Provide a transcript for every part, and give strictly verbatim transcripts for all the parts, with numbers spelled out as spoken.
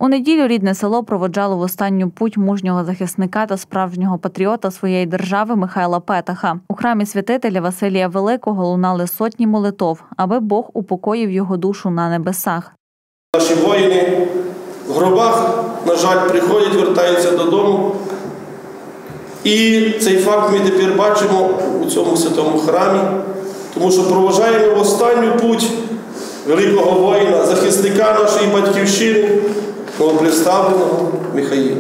У неділю рідне село проводжало в останню путь мужнього захисника та справжнього патріота своєї держави Михайла Петаха. У храмі святителя Василія Великого лунали сотні молитов, аби Бог упокоїв його душу на небесах. Наші воїни в гробах, на жаль, приходять, вертаються додому. І цей факт ми тепер бачимо у цьому святому храмі, тому що проводжаємо в останню путь великого воїна, захисника нашої батьківщини, новоприставленого Михаїла.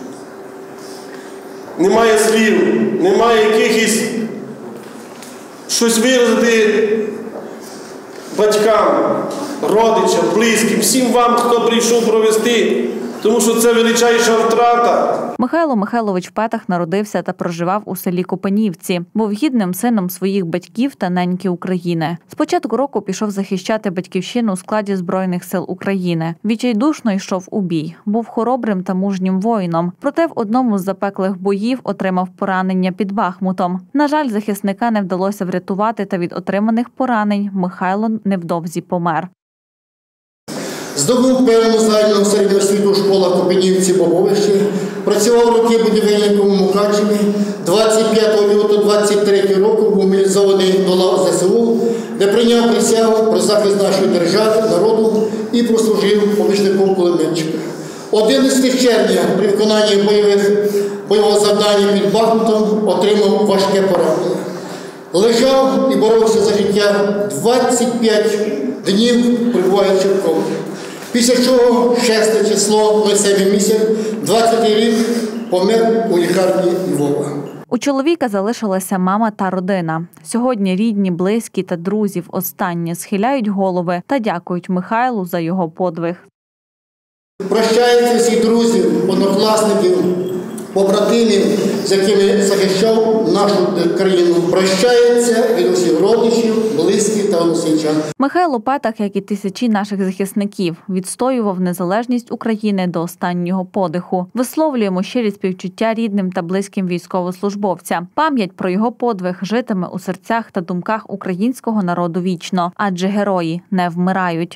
Немає слів, немає якихось щось виразити батькам, родичам, близьким, всім вам, хто прийшов провести, тому що це величайша втрата. Михайло Михайлович Петах народився та проживав у селі Копанівці. Був гідним сином своїх батьків та неньки України. З початку року пішов захищати батьківщину у складі Збройних сил України. Відчайдушно йшов у бій. Був хоробрим та мужнім воїном. Проте в одному з запеклих боїв отримав поранення під Бахмутом. На жаль, захисника не вдалося врятувати, та від отриманих поранень Михайло невдовзі помер. Здобув певну загальну середню освіту у школах Копанівці-Бобовище, працював роки будівельником у Мукачеві, двадцять п'ятого лютого двадцять третього року був мобілізований до лав ЗСУ, де прийняв присягу про захист нашої держави, народу і прослужив помічником кулеметчика. одинадцятого червня при виконанні бойових, бойового завдання під Бахмутом отримав важке поранення. Лежав і боровся за життя двадцять п'ять днів, перебуваючи в комі. Після чого шосте число, сьомий місяць, двадцятий рік, помер у лікарні Львова. У чоловіка залишилася мама та родина. Сьогодні рідні, близькі та друзі востаннє схиляють голови та дякують Михайлу за його подвиг. Прощаються всіх друзів, однокласників, побратимів, з якими захищав нашу країну. Прощається від усіх родичів, близьких та односельчан. Михайло Петах, як і тисячі наших захисників, відстоював незалежність України до останнього подиху. Висловлюємо щирі співчуття рідним та близьким військовослужбовцям. Пам'ять про його подвиг житиме у серцях та думках українського народу вічно, адже герої не вмирають.